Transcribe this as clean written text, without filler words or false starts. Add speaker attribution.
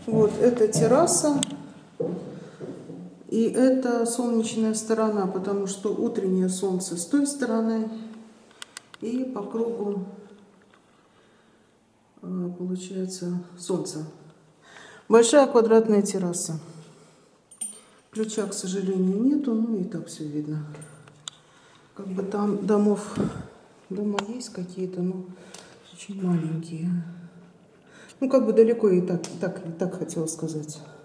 Speaker 1: Вот это терраса. И это солнечная сторона, потому что утреннее солнце с той стороны. И по кругу получается солнце. Большая квадратная терраса. Ключа, к сожалению, нету, ну и так все видно. Как бы там дома есть какие-то, но очень маленькие. Ну, как бы далеко и так хотела сказать.